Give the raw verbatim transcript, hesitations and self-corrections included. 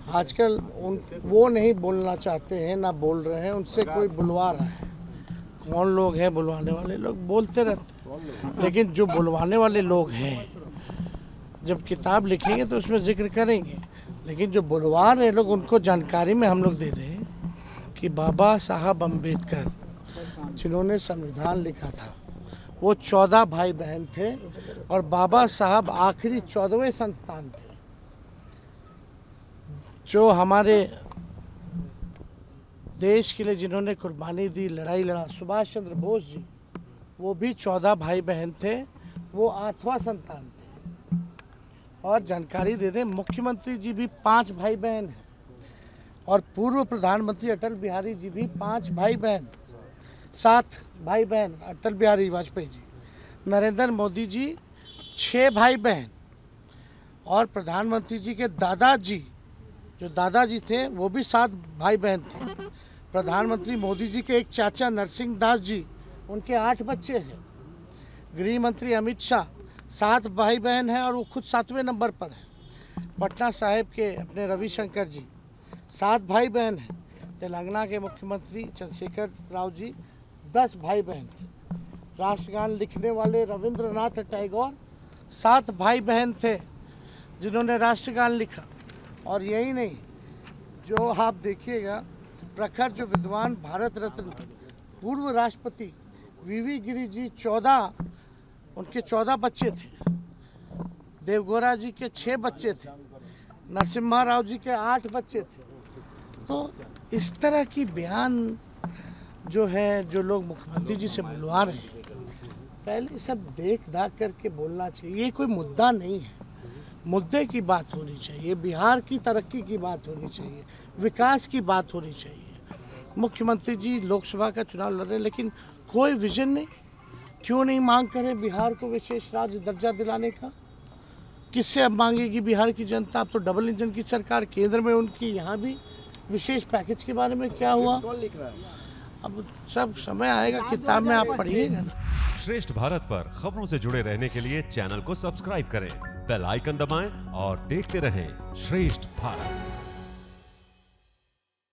आजकल उन वो नहीं बोलना चाहते हैं, ना बोल रहे हैं, उनसे कोई बुलवा रहा है। कौन लोग हैं बुलवाने वाले? लोग बोलते रहते हैं, लेकिन जो बुलवाने वाले लोग हैं जब किताब लिखेंगे तो उसमें जिक्र करेंगे, लेकिन जो बुलवा रहे लोग उनको जानकारी में हम लोग दे दें कि बाबा साहब अम्बेडकर जिन्होंने संविधान लिखा था वो चौदह भाई बहन थे और बाबा साहब आखिरी चौदहवें संतान थे। जो हमारे देश के लिए जिन्होंने कुर्बानी दी, लड़ाई लड़ा, सुभाष चंद्र बोस जी, वो भी चौदह भाई बहन थे, वो आठवां संतान थे। और जानकारी दे दें, मुख्यमंत्री जी भी पांच भाई बहन हैं और पूर्व प्रधानमंत्री अटल बिहारी जी भी पांच भाई बहन, सात भाई बहन अटल बिहारी वाजपेयी जी, नरेंद्र मोदी जी छः भाई बहन, और प्रधानमंत्री जी के दादाजी जो दादाजी थे वो भी सात भाई बहन थे। प्रधानमंत्री मोदी जी के एक चाचा नरसिंह दास जी, उनके आठ बच्चे हैं। गृह मंत्री अमित शाह सात भाई बहन हैं और वो खुद सातवें नंबर पर हैं। पटना साहिब के अपने रविशंकर जी सात भाई बहन हैं। तेलंगाना के मुख्यमंत्री चंद्रशेखर राव जी दस भाई बहन थे। राष्ट्रगान लिखने वाले रविंद्रनाथ टैगोर सात भाई बहन थे जिन्होंने राष्ट्रगान लिखा। और यही नहीं, जो आप देखिएगा प्रखर जो विद्वान भारत रत्न पूर्व राष्ट्रपति वीवी गिरी जी चौदह उनके चौदह बच्चे थे। देवगौड़ा जी के छः बच्चे थे। नरसिम्हा राव जी के आठ बच्चे थे। तो इस तरह की बयान जो है, जो लोग मुख्यमंत्री जी से बुलवा रहे हैं, पहले सब देख दाख करके बोलना चाहिए। ये कोई मुद्दा नहीं है, मुद्दे की बात होनी चाहिए, बिहार की तरक्की की बात होनी चाहिए, विकास की बात होनी चाहिए। मुख्यमंत्री जी लोकसभा का चुनाव लड़ रहे हैं, लेकिन कोई विजन नहीं। क्यों नहीं मांग करे बिहार को विशेष राज्य दर्जा दिलाने का? किससे अब मांगेगी बिहार की जनता? अब तो डबल इंजन की सरकार केंद्र में उनकी, यहाँ भी विशेष पैकेज के बारे में क्या हुआ? कौन लिख रहा है? अब सब समय आएगा, किताब में आप पढ़िएगा। श्रेष्ठ भारत पर खबरों से जुड़े रहने के लिए चैनल को सब्सक्राइब करें, बेल आइकन दबाएं और देखते रहें श्रेष्ठ भारत।